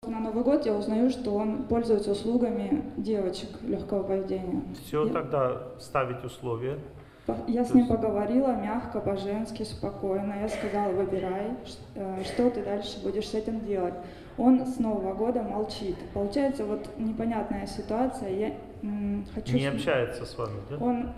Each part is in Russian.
На Новый год я узнаю, что он пользуется услугами девочек легкого поведения. Все, тогда ставить условия. Я с ним поговорила мягко, по-женски, спокойно. Я сказала, выбирай, что ты дальше будешь с этим делать. Он с Нового года молчит. Получается вот непонятная ситуация. Я хочу... Не общается с вами, да? Он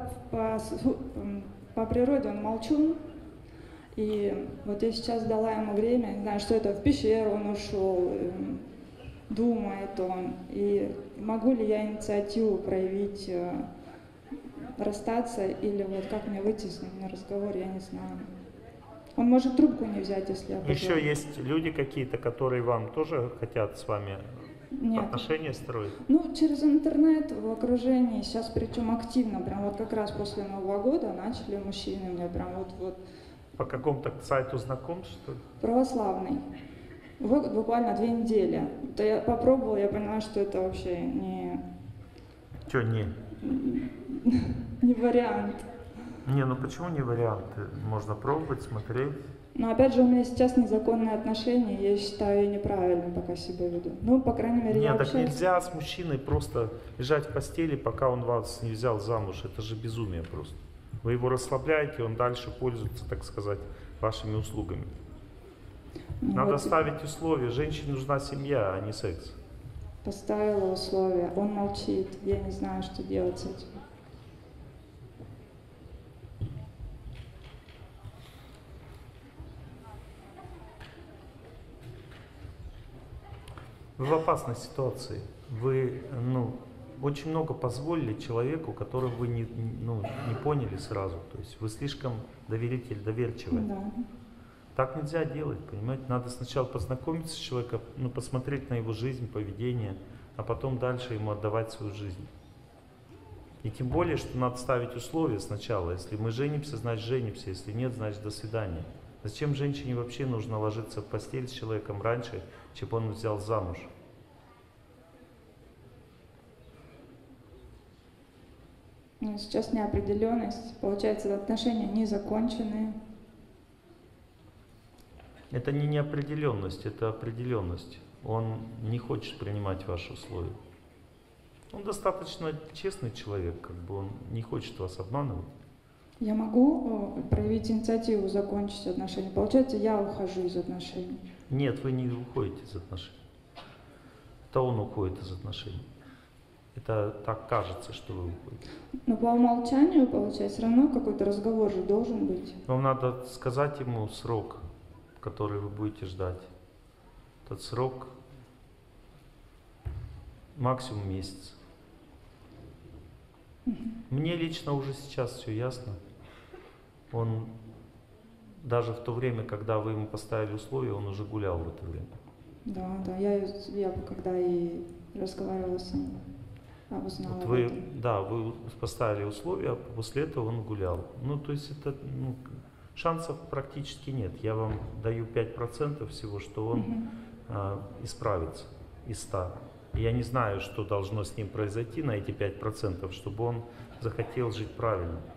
по природе он молчун. И вот я сейчас дала ему время, не знаю, что это, в пещеру он ушел, думает он. И могу ли я инициативу проявить, расстаться, или вот как мне выйти с ним на разговор, я не знаю. Он может трубку не взять, если я позвоню. Еще есть люди какие-то, которые вам тоже хотят с вами отношения строить? Ну, через интернет, в окружении, сейчас причем активно, прям вот как раз после Нового года начали мужчины мне прям вот. По какому-то сайту знакомств, что ли? Православный. Вот буквально 2 недели. То я попробовала, я поняла, что это вообще не... Что не? Не вариант. Не, ну почему не вариант? Можно пробовать, смотреть. Но опять же, у меня сейчас незаконные отношения, я считаю, неправильно пока себя веду. Ну, по крайней мере, я Нет, так общаюсь. нельзя с мужчиной просто лежать в постели, пока он вас не взял замуж. Это же безумие просто. Вы его расслабляете, он дальше пользуется, так сказать, вашими услугами. Надо Вот ставить условия. Женщине нужна семья, а не секс. поставила условия, он молчит, я не знаю, что делать с этим. Вы в опасной ситуации. Вы, очень много позволили человеку, которого вы не поняли сразу. То есть вы слишком доверчивый. Да. Так нельзя делать, понимаете? Надо сначала познакомиться с человеком, посмотреть на его жизнь, поведение, а потом дальше ему отдавать свою жизнь. И тем более, что надо ставить условия сначала. Если мы женимся, значит женимся. Если нет, значит до свидания. Зачем женщине вообще нужно ложиться в постель с человеком раньше, чем он взял замуж? Сейчас неопределенность, получается, отношения не законченные. Это не неопределенность, это определенность. Он не хочет принимать ваши условия. Он достаточно честный человек, он не хочет вас обманывать. Я могу проявить инициативу закончить отношения. Получается, я ухожу из отношений. Нет, вы не уходите из отношений. Это он уходит из отношений. Это так кажется, что вы уходите. Но по умолчанию, получается, все равно какой-то разговор же должен быть. Вам надо сказать ему срок, который вы будете ждать. Этот срок максимум месяц. Мне лично уже сейчас все ясно. Он даже в то время, когда вы ему поставили условия, он уже гулял в это время. Да, я когда и разговаривала с ним, узнала. Вот вы поставили условия, а после этого он гулял. То есть это, шансов практически нет. Я вам даю 5% всего, что он исправится из 100. Я не знаю, что должно с ним произойти на эти 5%, чтобы он захотел жить правильно.